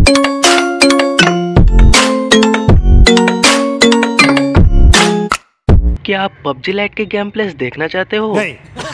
क्या आप PUBG lite के गेम प्लेस देखना चाहते हो? नहीं।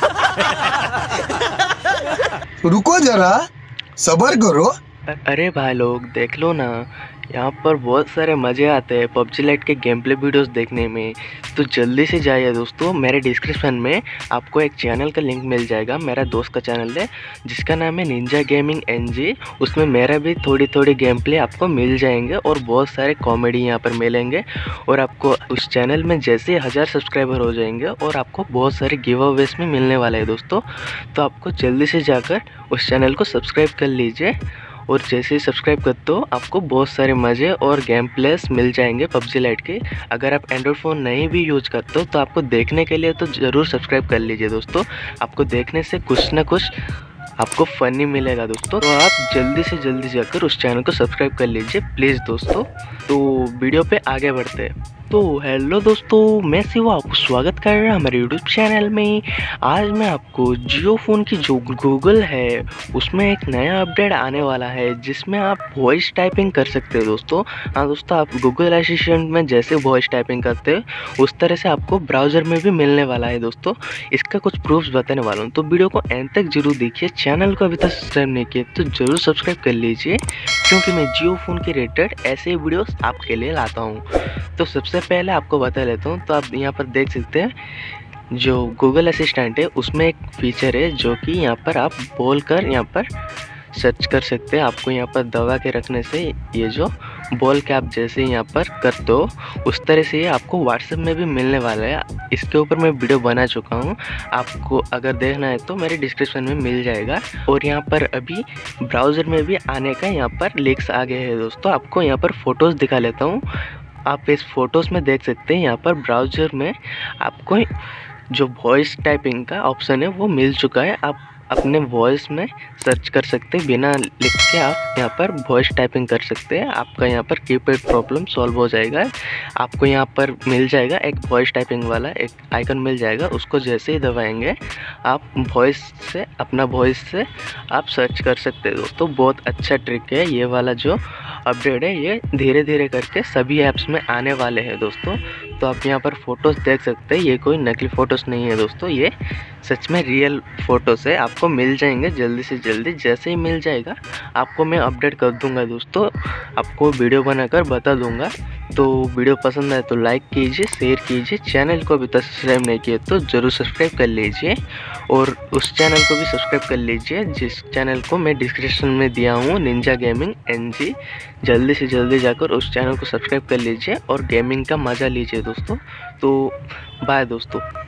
रुको जरा, सब्र करो। अरे भाई लोग देख लो ना, यहाँ पर बहुत सारे मज़े आते हैं पबजी लाइट के गेम प्ले वीडियोस देखने में। तो जल्दी से जाइए दोस्तों, मेरे डिस्क्रिप्शन में आपको एक चैनल का लिंक मिल जाएगा। मेरा दोस्त का चैनल है जिसका नाम है निंजा गेमिंग एनजी। उसमें मेरा भी थोड़ी गेम प्ले आपको मिल जाएंगे और बहुत सारे कॉमेडी यहाँ पर मिलेंगे। और आपको उस चैनल में जैसे 1000 सब्सक्राइबर हो जाएंगे और आपको बहुत सारे गिव अवेज में मिलने वाले हैं दोस्तों। तो आपको जल्दी से जाकर उस चैनल को सब्सक्राइब कर लीजिए और जैसे ही सब्सक्राइब करते हो आपको बहुत सारे मज़े और गेम प्लेस मिल जाएंगे पबजी लाइट के। अगर आप एंड्रॉयड फ़ोन नहीं भी यूज करते हो तो आपको देखने के लिए तो ज़रूर सब्सक्राइब कर लीजिए दोस्तों। आपको देखने से कुछ ना कुछ आपको फ़नी मिलेगा दोस्तों। तो आप जल्दी जाकर उस चैनल को सब्सक्राइब कर लीजिए प्लीज़ दोस्तों। तो वीडियो पे आगे बढ़ते हैं। तो हेलो दोस्तों, मैं शिवा आपको स्वागत कर रहा हूँ हमारे यूट्यूब चैनल में। आज मैं आपको जियो फ़ोन की जो गूगल है उसमें एक नया अपडेट आने वाला है जिसमें आप वॉइस टाइपिंग कर सकते हो दोस्तों। हाँ दोस्तों, आप गूगल असिस्टेंट में जैसे वॉइस टाइपिंग करते हो उस तरह से आपको ब्राउज़र में भी मिलने वाला है दोस्तों। इसका कुछ प्रूफ्स बताने वाला हूँ, तो वीडियो को एंड तक जरूर देखिए। चैनल को अभी तक सब्सक्राइब नहीं किया तो ज़रूर सब्सक्राइब कर लीजिए, क्योंकि मैं जियो फ़ोन के रिलेटेड ऐसे वीडियोस आपके लिए लाता हूँ। तो सबसे पहले आपको बता लेता हूँ। तो आप यहाँ पर देख सकते हैं जो गूगल असिस्टेंट है उसमें एक फीचर है जो कि यहाँ पर आप बोलकर यहाँ पर सर्च कर सकते हैं। आपको यहाँ पर दबा के रखने से ये जो बोल के आप जैसे यहाँ पर करते हो उस तरह से ये आपको व्हाट्सएप में भी मिलने वाला है। इसके ऊपर मैं वीडियो बना चुका हूँ, आपको अगर देखना है तो मेरे डिस्क्रिप्शन में मिल जाएगा। और यहाँ पर अभी ब्राउज़र में भी आने का यहाँ पर लिंक्स आ गए हैं दोस्तों। आपको यहाँ पर फ़ोटोज़ दिखा लेता हूँ। आप इस फ़ोटोज़ में देख सकते हैं यहाँ पर ब्राउज़र में आपको जो वॉइस टाइपिंग का ऑप्शन है वो मिल चुका है। आप अपने वॉइस में सर्च कर सकते हैं, बिना लिख के आप यहाँ पर वॉइस टाइपिंग कर सकते हैं। आपका यहाँ पर कीपैड प्रॉब्लम सॉल्व हो जाएगा। आपको यहाँ पर मिल जाएगा एक वॉइस टाइपिंग वाला एक आइकन मिल जाएगा, उसको जैसे ही दबाएंगे आप वॉइस से अपना वॉइस से आप सर्च कर सकते हो दोस्तों। बहुत अच्छा ट्रिक है ये वाला जो अपडेट है, ये धीरे धीरे करके सभी ऐप्स में आने वाले हैं दोस्तों। तो आप यहाँ पर फ़ोटोज़ देख सकते हैं, ये कोई नकली फ़ोटोज़ नहीं है दोस्तों, ये सच में रियल फ़ोटोज़ है। आपको मिल जाएंगे जल्दी से जल्दी, जैसे ही मिल जाएगा आपको मैं अपडेट कर दूंगा दोस्तों, आपको वीडियो बनाकर बता दूंगा। तो वीडियो पसंद आए तो लाइक कीजिए, शेयर कीजिए। चैनल को अभी तक सब्सक्राइब नहीं किया तो ज़रूर सब्सक्राइब कर लीजिए और उस चैनल को भी सब्सक्राइब कर लीजिए जिस चैनल को मैं डिस्क्रिप्शन में दिया हूँ, निंजा गेमिंग एनजी। जल्दी से जल्दी जाकर उस चैनल को सब्सक्राइब कर लीजिए और गेमिंग का मज़ा लीजिए दोस्तों। तो बाय दोस्तों।